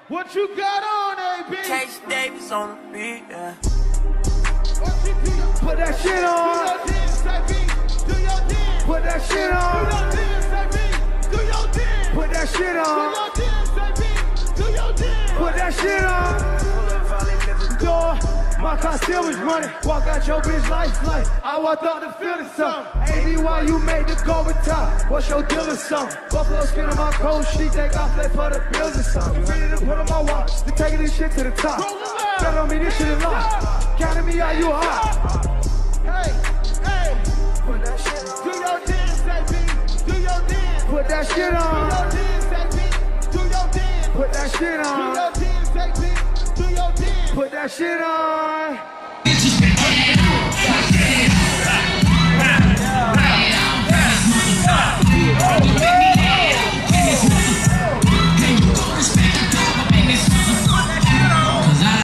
What you got on, AB? Case Davis on the beat, yeah. Put that shit on. Do your dance, Put that shit on. Do your dance, Put that shit on. Do your dance. Put that shit on. Door. My costume was running. Walk out your bitch life. I walked out to feel the sun. AB, why you made the go with top? What's your deal or something? Buffalo skin on my coat. She take off play for the bills or something. Ready to put on my watch. To taking this shit to the top. Bet on me, this shit is locked. Counting me out, you hot. Hey. Put that shit on. Do your dance, AB. Do your dance. Put that shit Do on. your dance, AB. Do your dance. Put that shit Do on. your dance, AB. Do your dance. Put that shit on.